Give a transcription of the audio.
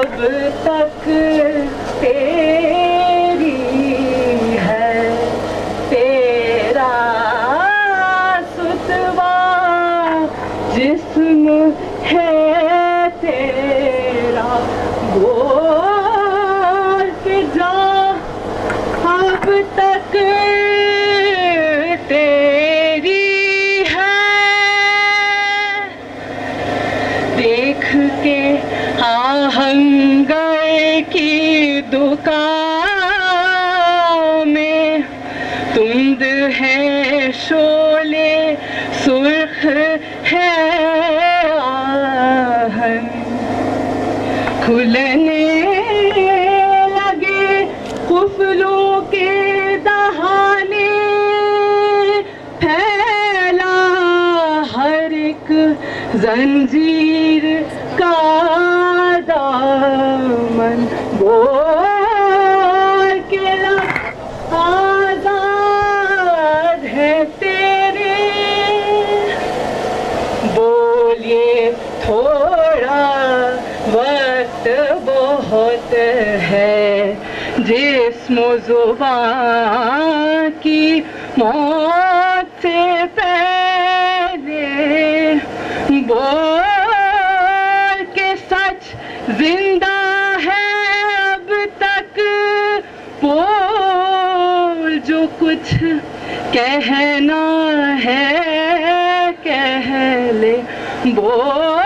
अब तक तेरी है तेरा सुतवा जिस्म है तेरा बोल के जा अब तक तेरी है। देख के आहंगर की दुकान में तुंद है शोले सुर्ख है आहन खुलने लगे कुफलों के दहाने फैला हर एक जंजीर का दामन बोल के आजाद है तेरे बोलिए थोड़ा वक्त बहुत है जिस्म ज़ुबान की मौत से पहले बोल के सच जिंदा है अब तक बोल जो कुछ कहना है कह ले बोल